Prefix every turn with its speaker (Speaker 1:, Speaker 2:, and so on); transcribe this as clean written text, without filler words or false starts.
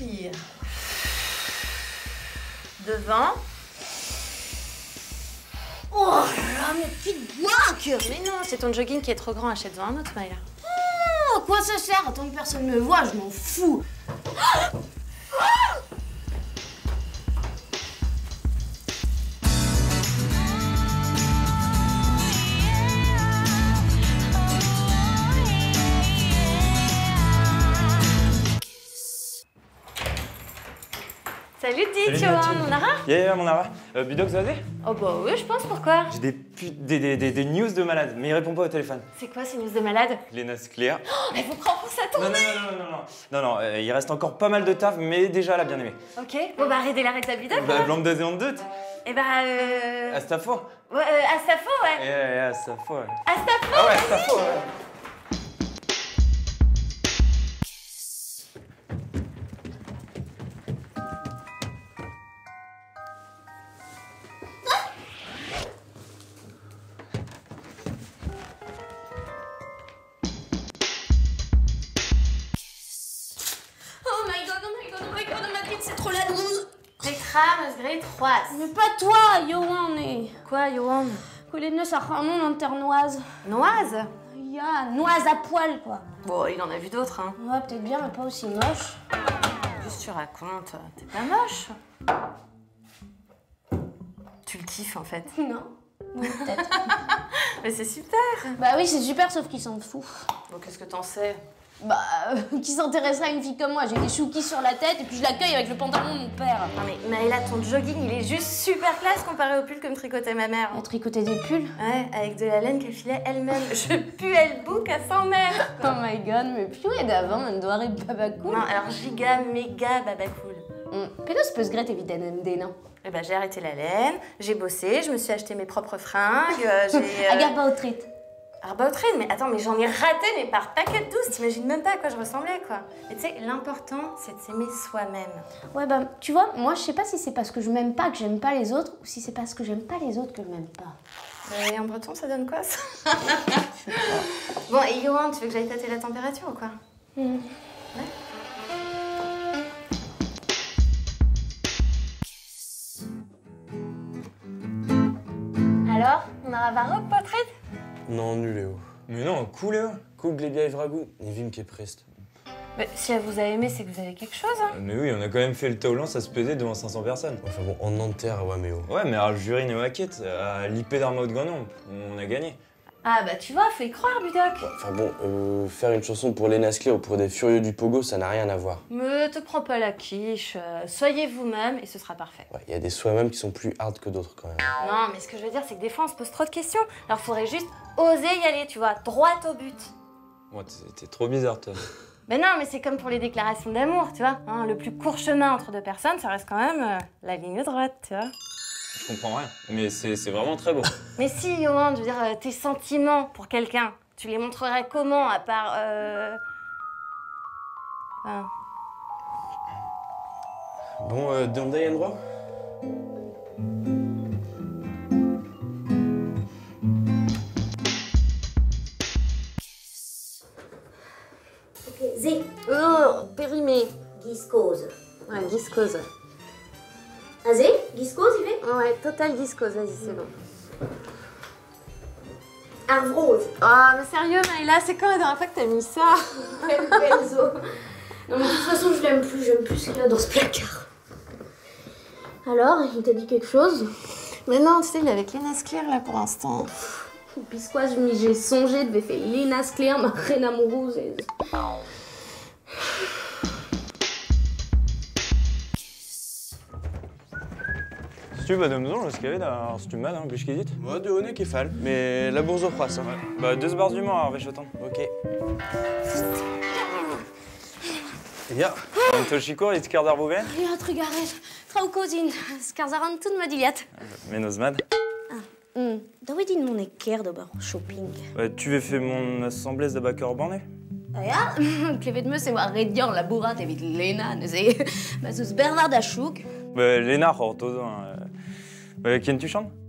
Speaker 1: inspire. Devant.
Speaker 2: Oh là, mais petite bloque!
Speaker 1: Mais non, c'est ton jogging qui est trop grand. Achète-en un autre, Maëla.
Speaker 2: Oh, à quoi ça sert? Tant que personne me voit, je m'en fous.
Speaker 1: Salut Dick, Johan, Monara?
Speaker 3: Yeah, Monara. Budox, vas-y.
Speaker 1: Oh bah oui, je pense, pourquoi?
Speaker 3: J'ai des news de malade, mais il répond pas au téléphone.
Speaker 1: C'est quoi ces news de malade?
Speaker 3: Lena Scler.
Speaker 1: Oh, elle vous prend pour sa tournée!
Speaker 3: Non, il reste encore pas mal de taf, mais déjà, elle a bien aimé.
Speaker 1: Ok, bon bah arrêtez l'arrêt de la Budox.
Speaker 3: Bah, blanc de en doute.
Speaker 1: Et bah
Speaker 3: Astafo.
Speaker 1: Ouais, Astafo, ouais.
Speaker 3: Astafo, ouais.
Speaker 1: Astafo?
Speaker 3: Ah ouais, Astafo, ouais.
Speaker 2: Ma bite, c'est trop la douze.
Speaker 1: Petra, Grey 3.
Speaker 2: Mais pas toi, Johan, est.
Speaker 1: Quoi, Johan?
Speaker 2: Colline, ça a un nom en ternoise.
Speaker 1: Noise?
Speaker 2: Ya, noise à poil, quoi.
Speaker 1: Bon, il en a vu d'autres, hein.
Speaker 2: Ouais, peut-être bien, mais pas aussi moche.
Speaker 1: Qu'est-ce que tu racontes? T'es pas moche. Tu le kiffes, en fait.
Speaker 2: Non. Oui, peut-être.
Speaker 1: Mais c'est super.
Speaker 2: Bah oui, c'est super, sauf qu'il s'en fout.
Speaker 1: Bon, qu'est-ce que t'en sais?
Speaker 2: Bah, qui s'intéresserait à une fille comme moi? J'ai des chouquis sur la tête et puis je l'accueille avec le pantalon de mon père.
Speaker 1: Non mais Maëla, ton jogging, il est juste super classe comparé au pull que me tricotait ma mère.
Speaker 2: Elle a tricoté des pulls?
Speaker 1: Ouais, avec de la laine qu'elle filait elle-même. Je pue elle bouc à 100 mètres.
Speaker 2: Oh my god, mais purée d'avant, man doit arriver baba cool.
Speaker 1: Non, alors giga, méga, baba cool.
Speaker 2: Pédos peut se gratter vitamine D, non?
Speaker 1: Eh ben, j'ai arrêté la laine, j'ai bossé, je me suis acheté mes propres fringues, j'ai...
Speaker 2: Agarde pas au trait.
Speaker 1: Arbautrine, mais attends, mais j'en ai raté, mais par paquet de 12, t'imagines même pas à quoi je ressemblais, quoi. Mais tu sais, l'important, c'est de s'aimer soi-même.
Speaker 2: Ouais, bah, tu vois, moi, je sais pas si c'est parce que je m'aime pas que j'aime pas les autres, ou si c'est parce que j'aime pas les autres que je m'aime pas.
Speaker 1: Et en breton, ça donne quoi, ça? Bon, et Johan, tu veux que j'aille tâter la température ou quoi? Ouais. Alors, on a va repotré?
Speaker 4: Non, nul, Léo.
Speaker 3: Mais non, cool, Léo.
Speaker 4: Cool, Glebia et Vragou. Nevin qui est preste.
Speaker 1: Mais si elle vous a aimé, c'est que vous avez quelque chose, hein.
Speaker 3: Mais oui, on a quand même fait le taulant, ça se pesait devant 500 personnes.
Speaker 4: Enfin bon, en Nanterre, ouais, mais oh.
Speaker 3: Ouais, mais alors le jury Néo-Hackett, à l'IP d'Arma de Grenoble, on a gagné.
Speaker 1: Ah bah tu vois, faut y croire, Budoc.
Speaker 4: Enfin bon, faire une chanson pour Lena Scler ou pour des furieux du Pogo, ça n'a rien à voir.
Speaker 1: Me te prends pas la quiche, soyez vous-même et ce sera parfait.
Speaker 4: Ouais, y a des soi-même qui sont plus hard que d'autres quand même.
Speaker 1: Non, mais ce que je veux dire, c'est que des fois, on se pose trop de questions. Alors faudrait juste oser y aller, tu vois, droit au but.
Speaker 3: Ouais, t'es trop bizarre, toi.
Speaker 1: Ben non, mais c'est comme pour les déclarations d'amour, tu vois. Hein, le plus court chemin entre deux personnes, ça reste quand même la ligne droite, tu vois.
Speaker 3: Je comprends rien, mais c'est vraiment très beau.
Speaker 1: Mais si, Johan, je veux dire, tes sentiments pour quelqu'un, tu les montrerais comment, à part... Enfin...
Speaker 4: Bon, Dundee endroit?
Speaker 2: Ok, Zé.
Speaker 1: Oh, périmé.
Speaker 2: Giscose.
Speaker 1: Ouais, giscose.
Speaker 2: Ah, Zé? Giscose, il fait?
Speaker 1: Ouais, total giscose, vas-y, c'est bon.
Speaker 2: Arvrose.
Speaker 1: Oh, mais sérieux, Maëla, c'est quand la dernière fois que t'as mis ça?
Speaker 2: Benzo. Non, mais de toute façon, je l'aime plus. J'aime plus ce qu'il y a dans ce placard. Alors, il t'a dit quelque chose?
Speaker 1: Mais non, tu sais, il est avec Lena Scler, là, pour l'instant.
Speaker 2: Puisqu'oi j'ai songé, devait faire Lena Scler, ma reine amoureuse.
Speaker 3: Si tu veux, madame Zon, ce qu'il y avait dans ce mal, hein, plus qu'il dit.
Speaker 4: Ouais, de honnête qui fall, mais la bourse au pras, hein.
Speaker 3: Bah, 2 bars du Mans, je attends.
Speaker 4: Ok. Ja.
Speaker 3: En Toshiko, iets kan daar boven?
Speaker 2: Ja, trugaret. Trouw kozin. Skarzaran tout mediliat.
Speaker 3: Menos mad.
Speaker 2: Da weet in mon eker d'ober shopping.
Speaker 3: Tu veux faire mon assemblée de backer borné?
Speaker 2: Ah ja, klevet me c'est war redian la bourrate evit Lena, neuze. Mazus Bernard Achouk.
Speaker 3: Lénard, orthozo. Qui tu chantes?